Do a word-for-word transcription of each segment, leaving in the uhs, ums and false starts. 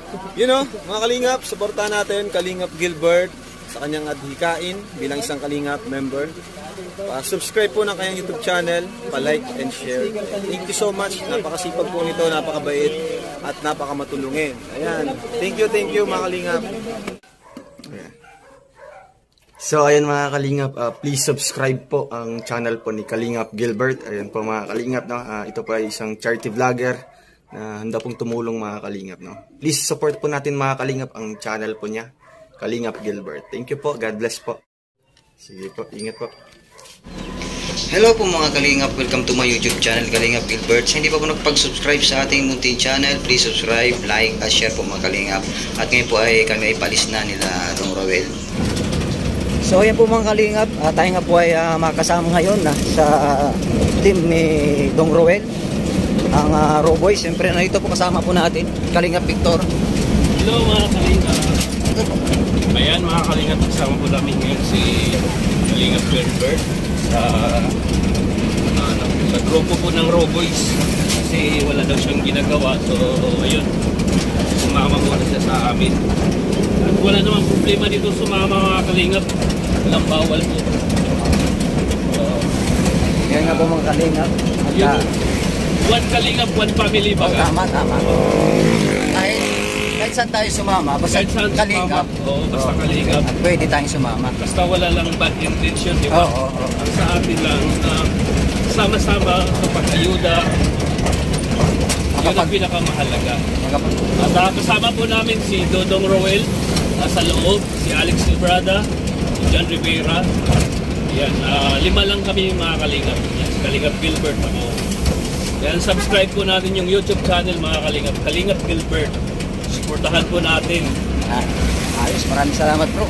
you know, mga Kalingap, supportahan natin Kalingap Gilbert sa kanyang adhikain bilang isang Kalingap member. Pa-subscribe po ng kanyang YouTube channel, pa-like and share. Thank you so much. Napakasipag po nito, napakabait at napakamatulungin. Ayan. Thank you, thank you mga Kalingap. So ayan mga Kalingap, uh, please subscribe po ang channel po ni Kalingap Gilbert. Ayan po mga Kalingap, no? Uh, ito po ay isang charity vlogger na handa pong tumulong mga Kalingap, no? Please support po natin mga Kalingap ang channel po niya, Kalingap Gilbert. Thank you po, God bless po. Sige po, ingat po. Hello po mga Kalingap, welcome to my YouTube channel Kalingap Gilbert. Sa hindi pa po nakapag-subscribe sa ating munting channel, please subscribe, like at share po mga Kalingap. At ngayon po ay kami ay palis na nila Dong Roel. So ayan po mga Kalingap, uh, tayo nga po ay uh, makasama ngayon na sa uh, team ni Dong Roel, ang uh, Roboy. Siyempre na ito po kasama po natin Kalingap Victor. Hello mga Kalingap. Ayan mga Kalingap, kasama po namin ngayon si Kalingap Gilbert sa, uh, sa grupo po ng Roboys kasi wala daw siyang ginagawa. So ayun, sumama muna siya sa amin. At wala namang problema dito sumama mga Kalingap. Walang bawal po. So, yan nga po mga Kalingap. At, yun, uh, one Kalingap, one family ba? Oh, tama, tama. Kahit, kahit saan tayo sumama, basta Kalingap. Oo, basta Kalingap. At pwede tayong sumama. Basta wala lang bad intention, di ba? Oo, oo, oo. Ang sa atin lang, uh, sama-sama sa pag-ayuda. Yun ang pinakamahalaga. At uh, kasama po namin si Dodong Roel uh, sa loob, si Alex Silbrada, si John Rivera. Yan, uh, lima lang kami mga Kalingap. Yan, si Kalingap Gilbert ako. Yan, subscribe po natin yung YouTube channel mga Kalingap, Kalingap Gilbert. Suportahan po natin. Ah, ayos, maraming salamat bro.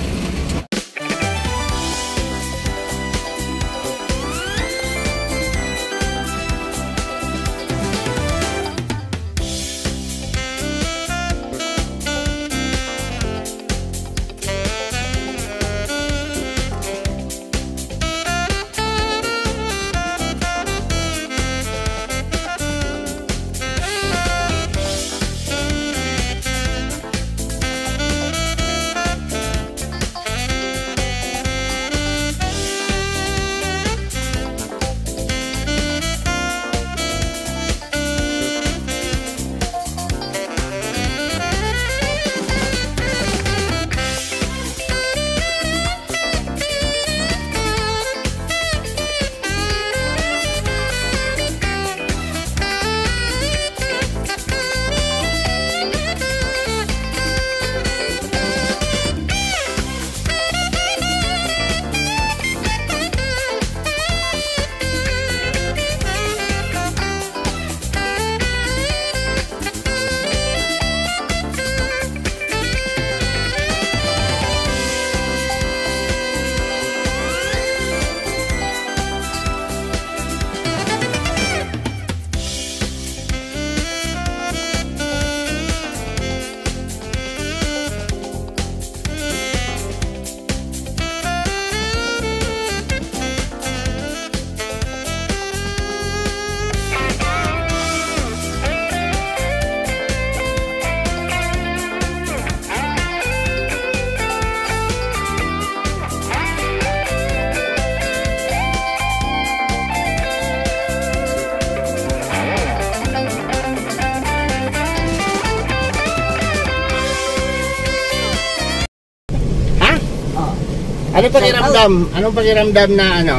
Anong pakiramdam? Anong pakiramdam na ano?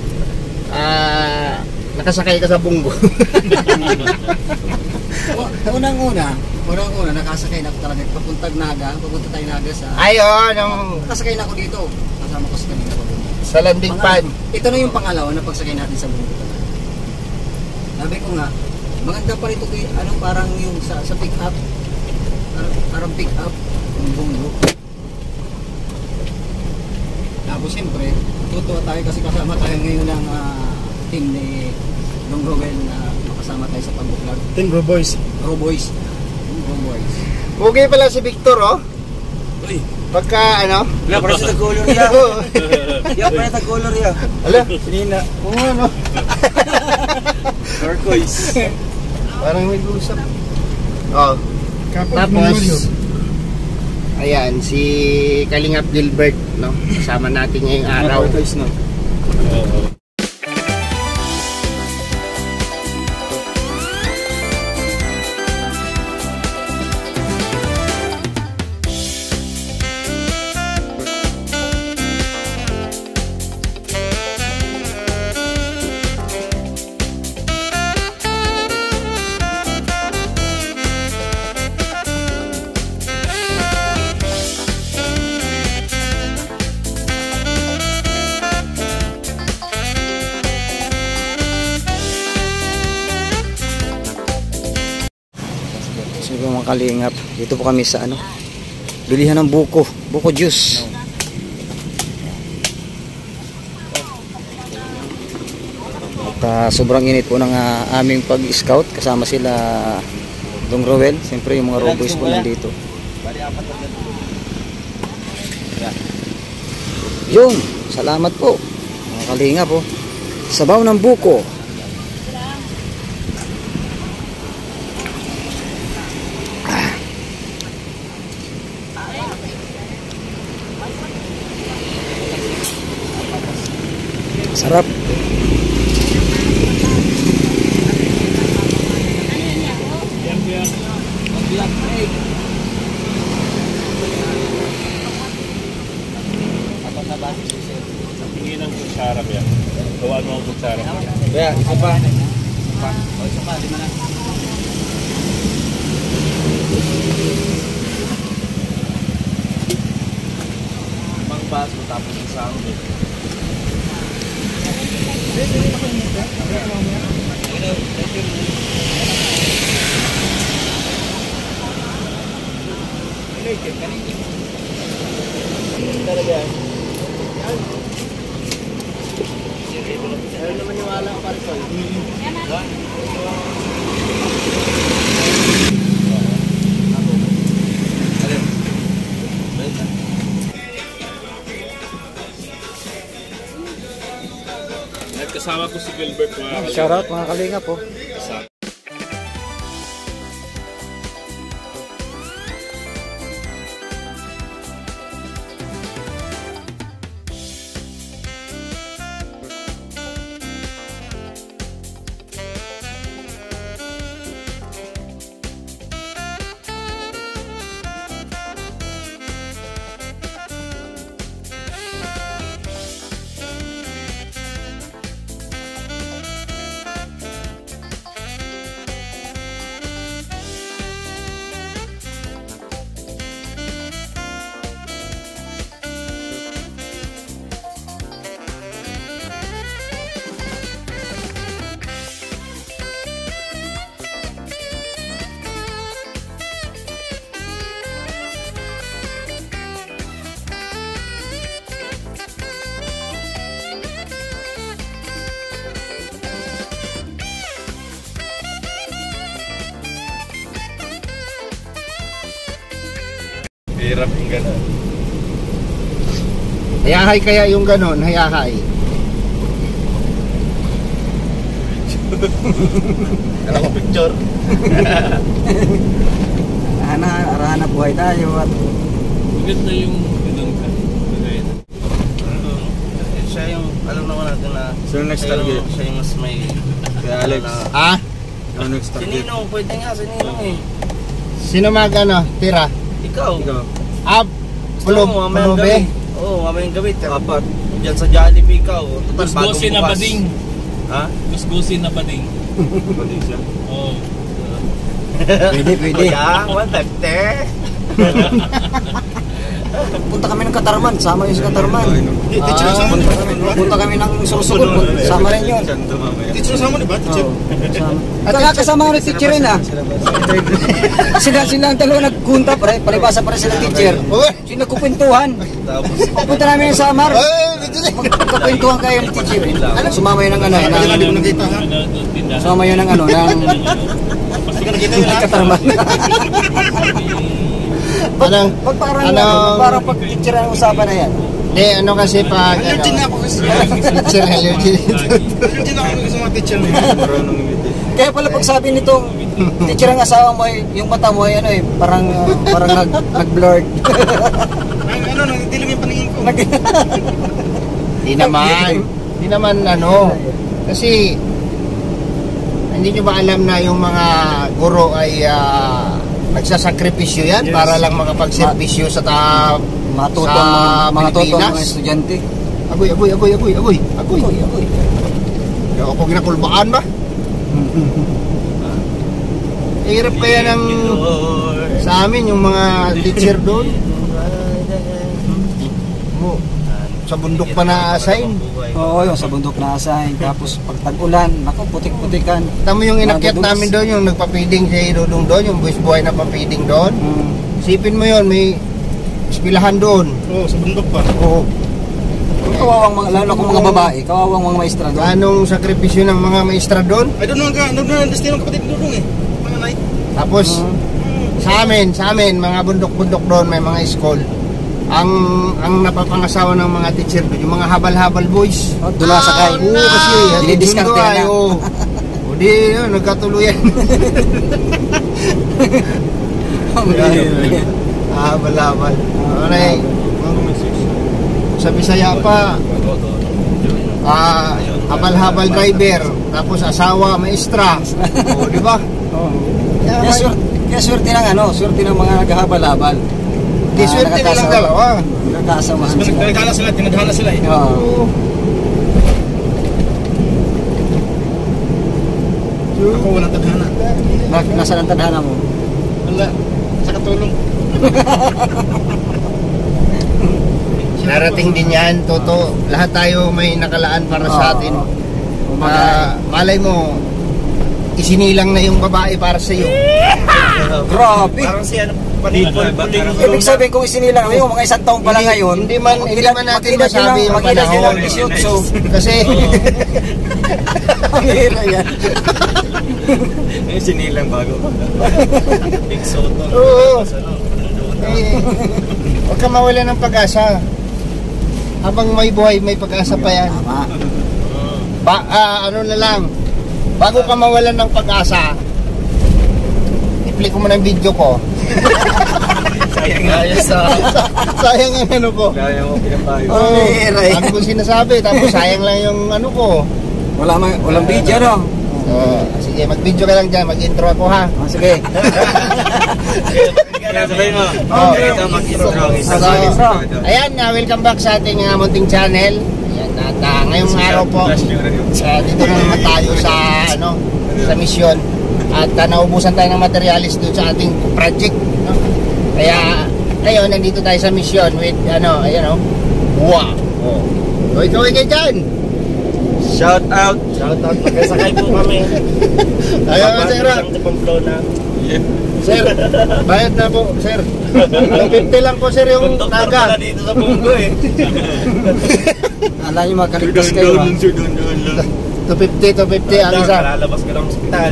Ah, uh, nakasakay ka sa bunggo. Unang-una, unang-una nakasakay na ako talaga papuntag Naga, papunta tayo Naga sa. Ayun, no. Nakasakay na ako dito. Kasama ko sa kanila ko. Sa landing pad. Ito na yung pangalawa na pagsakay natin sa bunggo. Sabi ko nga, maganda pa rito ano parang yung sa sa pick up. Parang, parang pick up yung bunggo. Tapos siyempre, tutuwa tayo kasi kasama tayo ngayon ng uh, team ni Dong Roel na makasama tayo sa pag-vlog. Team Roboys. Roboys. Roboys. Okay pala si Victor, oh. Uy. Pagka, ano? Wala, para sa tag-color niya. Wala, para sa tag-color niya. Ala, sinina. Oo, ano? Turquoise. Parang may gusap. Oh. Tapos, Ayan, si Kalingap Gilbert, no? Kasama natin ngayong araw. Oo. So mga kalingap, dito po kami sa ano, bilihan ng buko, buko juice. At uh, sobrang init po ng uh, aming pag-scout, kasama sila Dong Roel, siyempre yung mga roboys po nandito. Yung, salamat po mga kalingap po. Sabaw ng buko. Sarap. Tingin ng kutsara yan. Gawaan mo ang kutsara. Kaya, isa pa. O, isa pa, lima na. Mang baso tapos isang Kasama ko si Gilbert. Shout out mga kalingap po. hirap yung gano'n. Hayahay kaya yung ganon, hayahay. Ano ko picture? Ana, arana buhay tayo at Maganda yung ganun ka. Siya yung, alam naman natin na So next siya target. yung, siya yung mas may Kaya Alex, Ah? ano next Si target? Ninong, pwede nga si Ninong eh. Sino mag ano, tira? Ikaw. Ikaw. Ah, Gusto mo, mamayang pulubi? gabi. Oo, mamayang gabi. Apat. Diyan sa Jollibee ikaw. Total, bagong Gusgusin na bukas. bading. Ha? Gusgusin na bading. Bading siya. Oo. pwede, pwede. Kuya, one fifty. Punta kami ng Katarman, sama yun sa Katarman. Teacher, Ah, sama punta kami, punta kami ng Sorsogon, sama rin yun. Santo mamaya. Teacher sama di ba? Teacher. At saka kasama ko ng teacher rin ah. Sila sila ang dalawa nagkunta pare, palibasa para sila teacher. Sila nagkukwentuhan. Tapos, Punta namin ng Samar. Magkakwentuhan kayo ng teacher. Sumama yun ng ano, ng, sumama yun ng ano, ng Katarman. Anong, Pag parang anong, parang pag teacher ang usapan na yan. eh ano kasi pag, ano, teacher allergy. Marunong imitate. kaya pala pag sabi nitong teacher ang asawa mo ay yung mata mo ay ano eh, parang uh, parang nag, nag-blurred. Ay, ano, nagdilim yung paningin ko. Di naman. Di naman ano. Kasi hindi nyo ba alam na yung mga guro ay uh, nagsasakripisyo yan yes. para lang makapagservisyo sa ta matuto sa mga, mga tuto Pilipinas? Mga estudyante. Agoy, agoy, agoy, agoy, agoy, agoy, agoy. Kaya ako ginakulbaan ba? Hirap kaya ng sa amin yung mga teacher doon. Mo, sa bundok pa na-assign. Oo, yung sa bundok na-assign. Tapos pag tag-ulan, naku, putik-putikan. Tama yung inakyat namin doon, yung nagpapiding si Dudong doon, yung buwis buhay na papiding doon. Hmm. Sipin mo yun, may espilahan doon. Oo, sa bundok pa. Oo. Kawawang mga, lalo kung mga babae, kawawang mga maestra doon. Anong sakripisyo ng mga maestra doon? I don't know nga, nag-understand ang kapatid Dudong eh. Mga nay. Tapos, sa amin, sa amin, mga bundok-bundok doon, may mga school. Ang ang napapangasawa ng mga teacher doon, yung mga habal-habal boys. Oh, dula sakay. Oo, kasi dinidiskarte na. Oo. O di, yun, nagkatuluyan. Habal-habal. Alright. Sa Bisaya pa, ah, habal-habal driver, tapos asawa, maestra. O, di ba? Oo. Kaya swerte, kaya swerte ng ano, swerte ng mga naghahabal-habal. Di swerte na lang dalawa. Nagkasamahan sila. Nagkala sila, tinadhana sila eh. Oo. Ako walang tadhana. Bakit nasaan ang tadhana mo? Wala, sa katulong. Narating din yan, Toto. Lahat tayo may nakalaan para sa atin. Uh, malay mo, isinilang na yung babae para sa iyo. Grabe. Parang si ano, panipol. Ibig sabihin kung isinilang yung mga isang taong pala ngayon, Hindi man, hindi man natin masabi yung mag-ilan panahon. nilang eighteen. Kasi, Ang hira yan. Yung sinilang bago. Big Soto. oo. Eh, huwag ka mawala ng pag-asa. Habang may buhay, may pag-asa pa yan. Tama. Ba, ah, ano na lang, bago ka mawalan ng pag-asa, i-play ko mo ng video ko. Sayang ayos sa... Sayang ang ano ko. Kaya mo pinapayo. Oo, Ang hira eh. ano ko sinasabi, tapos sayang lang yung ano ko. Wala mang, walang video, no? Oo, sige, mag-video ka lang dyan, mag-intro ako ha. Oh, sige. Kaya sabay mo. Oo. Ito mag-intro. So, ayan, uh, welcome back sa ating uh, munting channel. Ayan, at uh, ngayong araw po, uh, dito na naman tayo sa, ano, sa misyon. At uh, naubusan tayo ng materialis doon sa ating project. No? Kaya, ngayon, nandito tayo sa misyon with, ano, ayan o. Wow! Oh. So, ikaw ikay dyan! Shout out. Shout out, magkasakay po kami. Ayaw nga, sir. Yeah. Sir, bayad na po, sir. two fifty lang po, sir, yung naga. Dito sa Bungo eh. Alam niyo makaligtas kayo, ha? two fifty, two fifty, ang isa. Lalabas ka ng hospital.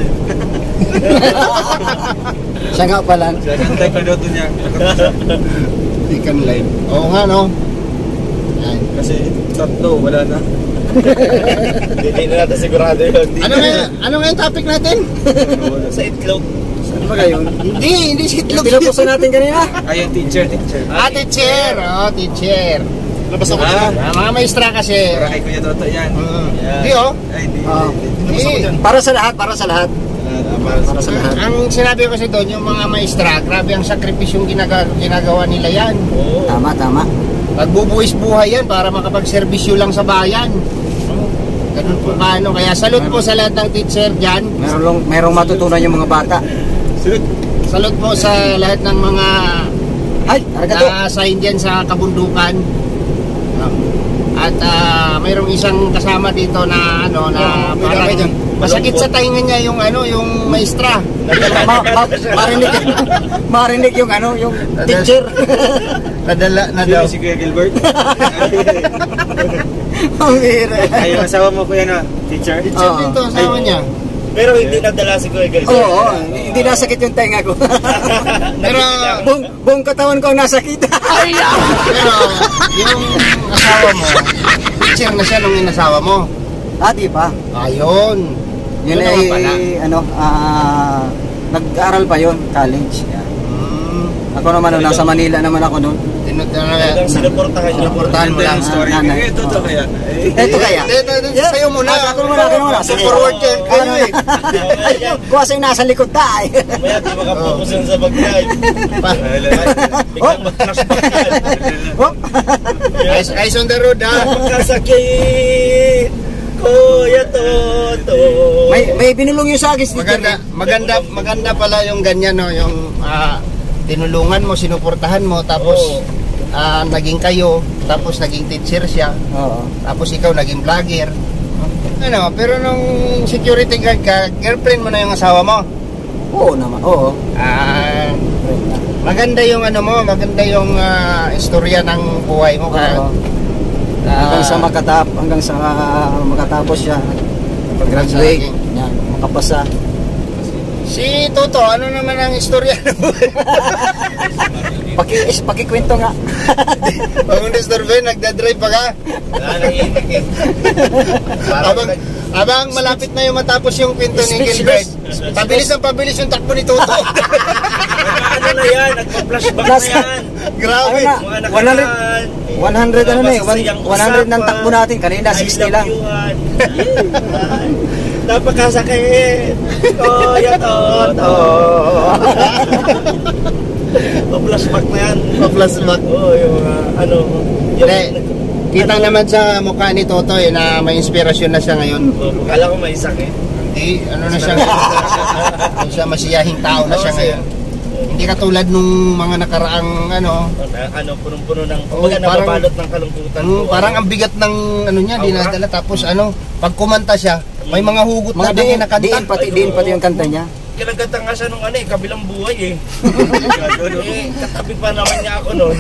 Siya nga pala. Antay ka daw to niya. Ikan line. Oo nga, no? Yan. Kasi tatlo, wala na. Hindi na natin sigurado yun. Ano nga, ano nga yung topic natin? Sa itlog. Ano ba kayo? Hindi, hindi si Yung itlog. pinupusan natin kanina? Ayun, teacher, teacher. Ah, teacher. Oh, teacher. Labas ako Ah, dyan. mga maestra kasi. Para kay Kuya Toto yan. Mm. Yan. Hindi, oh. Ay, di. Ah. Labas ako dyan. Para sa lahat, para sa lahat. Para Para sa lahat. Ang sinabi ko kasi doon, yung mga maestra, grabe ang sakripisyong ginaga, ginagawa nila yan. Oo. Tama, tama. Magbubuwis buhay yan para makapagserbisyo lang sa bayan. Ganun po paano. Kaya salute po sa lahat ng teacher dyan. Merong, merong matutunan yung mga bata. Salute po sa lahat ng mga Ay, arigato. na-assign dyan sa kabundukan. At uh, mayroong isang kasama dito na ano na parang masakit sa tainga niya yung ano yung maestra. ma, ma, marinig, marinig yung ano, yung teacher. Nadala na daw. Si Kuya Gilbert. Ang hira. Ay, yung asawa mo Kuya na, teacher. Teacher din to, asawa niya. Pero hindi nadala si Kuya Gilbert. Oo, oh, hindi nasakit yung tenga ko. Pero buong, buong katawan ko ang nasakit. pero yung asawa mo, teacher na siya nung inasawa mo. Ah, di pa. Ayun. Yun Yun ay, naman pala. ano, ah, nag-aaral pa yun, college. Yan. Hmm. Ako naman, no, nasa Manila naman ako noon. Talagang sinuportahan niyo. Sinuportahan mo lang. Story. Ah, nanay. Ito to kaya. Ito kaya? Ito, ito, ito, sa'yo muna. Ah, ako muna, ako muna. Sa forward ka. Kayo eh. Kuha sa'yo nasa likod ta eh. Maya di makapokus yan sa pag-drive. Biglang mag-flashback yan. Oh. Eyes, eyes on the road, ha? Pagkasakit, Kuya Toto. May may binulong yung sagis dito. Maganda, maganda, maganda pala yung ganyan, no? Yung ah, tinulungan mo, sinuportahan mo, tapos ah, naging kayo, tapos naging teacher siya, Oo. tapos ikaw naging vlogger. Ano, pero nung security guard ka, girlfriend mo na yung asawa mo. Oo naman, oo. Ah, maganda yung ano mo, maganda yung ah, istorya ng buhay mo. Ka, Oo. Hanggang sa makatap, hanggang sa makatapos siya. Pag-graduate, yan, makapasa. Si Toto, ano naman ang istorya ng buhay? Paki is pakikwento nga. Pag disturbe, nagdadrive pa ka? Wala nang inik eh. Abang, abang malapit na yung matapos yung kwento ni Gilbert. Pabilis ang pabilis yung takbo ni Toto. Ano na yan? Nagpa-flashback na yan. Grabe. Ano na? Mga one hundred, nakaraan. one hundred ano na eh, Masasayang one hundred ng usapan. takbo natin. Kanina, I sixty love lang. you, Han. Napakasakit. Kuya Toto. Pa-flashback na yan. Pa-flashback. Oo, yung mga ano. Yung, Hindi. Kita naman sa mukha ni Toto eh, na may inspirasyon na siya ngayon. Oh, kala ko may sakit. Hindi, ano na siya ngayon. Ano siya, masiyahing tao na siya ngayon. Hindi katulad nung mga nakaraang ano, Na- Ano, punong-puno ng, Oo, kumbaga parang- nababalot ng kalungkutan. ano, parang ang bigat ng ano niya, dinadala. Tapos ano, pag kumanta siya, may mga hugot Mga na din diin, nakanta. diin pati, diin pati yung kanta niya. Kinaganta nga siya nung ano eh, kabilang buhay eh. eh, katabi pa naman niya ako noon.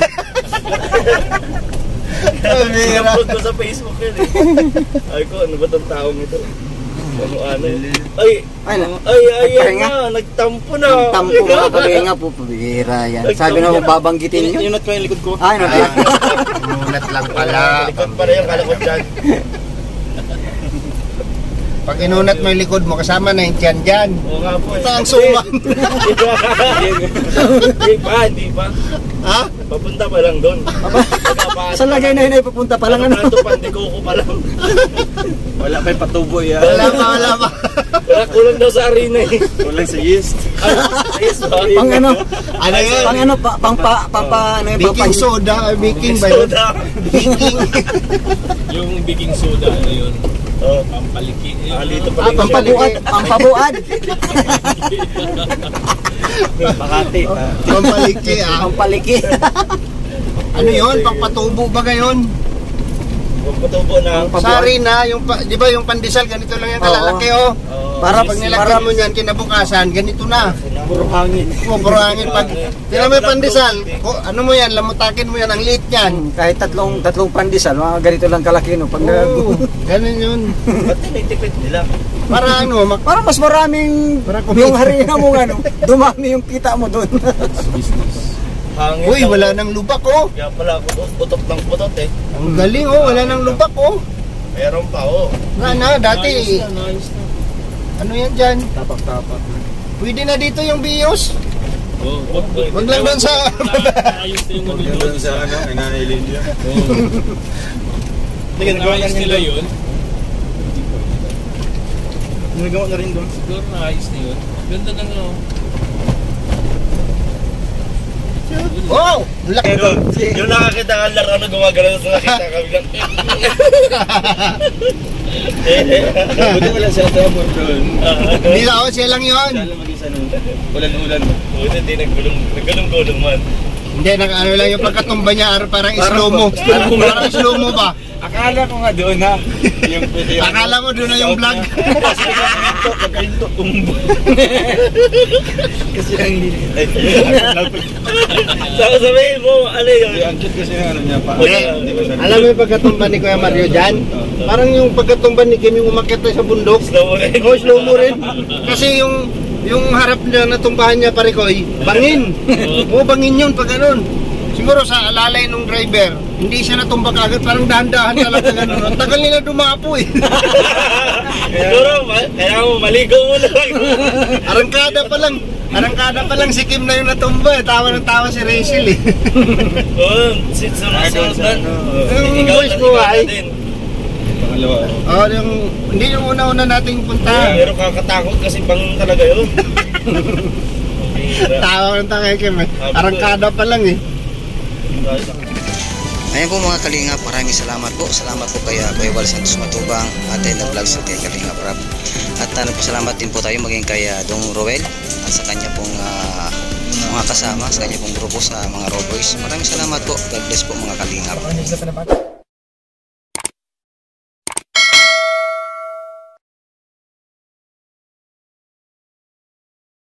Pinupload ko sa Facebook yun eh. Ay ko, ano ba tong taong ito? Ano ano yun? Ay, Ay, na. ay, ay, yan Nagpahinga. na, nagtampo na. Tampo mga kalinga po, pabihira yan. Sabi na mo, babanggitin nyo. Inunat ko yung likod ko. Ay, no, Nulat lang pala. Likod pa rin yung kalakot dyan. Pag inunat mo yung likod mo, kasama na yung tiyan dyan. Oo nga po eh. Ito ang suman. Hindi pa, hindi pa. Ha? Papunta pa lang doon. sa lagay na yun ay papunta pa lang ano. Papunta pandiko ko pa lang. Wala pa yung patubo yan. Wala pa, wala pa. Wala kulang daw sa arena eh. Kulang sa yeast. Yes, Pang ano, Ano yun? pang ano, pa, pang pa, pang pa, ano yung Baking pang soda, or baking ba yun? Soda. Baking. Yung baking soda, ano yun? Oh, Pampaliki. ah, dito Ah, pala yung pampabuad, pampabuad. Makati. Pampaliki ah. Pampaliki. Ano yun? Pangpatubo ba gayon? Pagpatubo na. Sari na, yung, pa- di ba yung pandesal, ganito lang yan kalalaki oh. Para Pag nilagyan mo niyan, kinabukasan, ganito na. Puro hangin. Oh, puro hangin. Pag tila mo yung pandesal, oh, ano mo yan, lamutakin mo yan, ang liit yan. Kahit tatlong tatlong pandesal, mga ganito lang kalaki no. Pag Oo, ganun yun. Ba't tinitipid nila? Para ano, mak- para mas maraming Para kumita. yung harina mo ano, dumami yung kita mo doon. Hangin. Uy, lang. wala nang lubak oh. Kaya pala ako putot ng putot eh. Ang galing oh, wala nang lubak oh. Meron pa oh. Nga na, dati, Nice na. ano yan dyan? Tapak-tapak. Pwede na dito yung bios. Oh, wag, wag, Wag lang doon sa... Ayos na yung ano doon. sa ano, inailin niya. Hindi, naayos nila yun. Nagawa na rin doon. Siguro naayos na yun. Ganda ng ano. Wow! Laki. Yung, yung nakakita nga lang ano gumagano sa nakita kami lang. Buti wala siya sa abot doon. Hindi na ako, siya lang yun. Siya lang mag-isa nun. Ulan-ulan. Buti hindi nagulong, nagulong-gulong man. Hindi, nag ano lang yung pagkatumba niya, ar- parang slow mo. Parang slow mo ba? Akala ko nga doon na. Yung pwede. Akala mo doon na yung vlog. Kasi pagkahinto, pagkahinto, tumbo. Kasi lang hindi. Saka sabihin mo, ano yun? Ang cute kasi ng ano niya pa. Hindi. Alam mo yung pagkatumba ni Kuya Mario dyan? Parang yung pagkatumba ni Kim yung umakyat tayo sa bundok. Slow mo rin. Oh, slow mo rin. Kasi yung yung harap niya na tumbahan niya pare ko, bangin. Oo, bangin yun pag ganun. siguro sa alalay nung driver, hindi siya natumba kagad, parang dahan-dahan talaga gano'n. Ang tagal nila dumapo eh. Siguro, kaya mo maligo mo lang. Arangkada pa lang, arangkada pa lang si Kim na yung natumba eh. Tawa ng tawa si Rachel eh. Oo, sit sa mga sundan. Yung boys ko ay. Pangalawa. Oh, yung, hindi yung una-una nating punta. Pero kakatakot kasi bangon talaga yun. Tawa ng tawa kay Kim eh. Arangkada pa lang eh. Ayan po mga Kalingap, maraming salamat po. Salamat po kay uh, Kuya Wal Santos Matubang, Aten ng Vlogs at kay Kalingap Rap. At uh, nagpasalamat din po tayo maging kay uh, Dong Roel at sa kanya pong uh, mga kasama, sa kanya pong grupo sa mga Roboys. Maraming salamat po. God bless po mga Kalingap.